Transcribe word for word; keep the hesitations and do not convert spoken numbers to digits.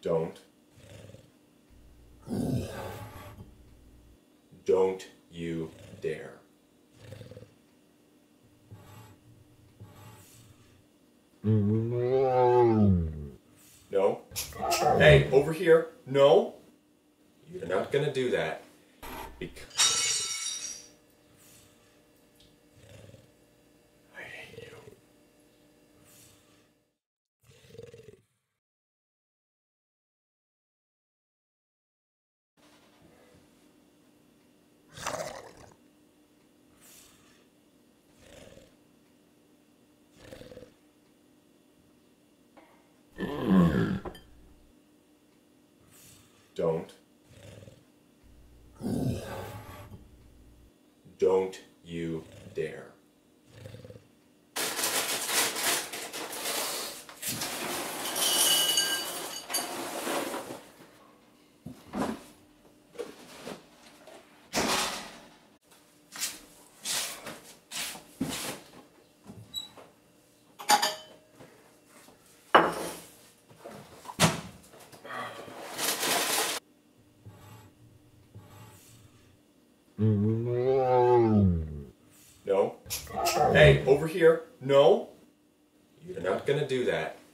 Don't. Don't you dare. No. Hey, over here. No. You're not gonna do that. Because I hate you. Don't. Don't you dare. No. Hey, over here. No. You're not gonna do that.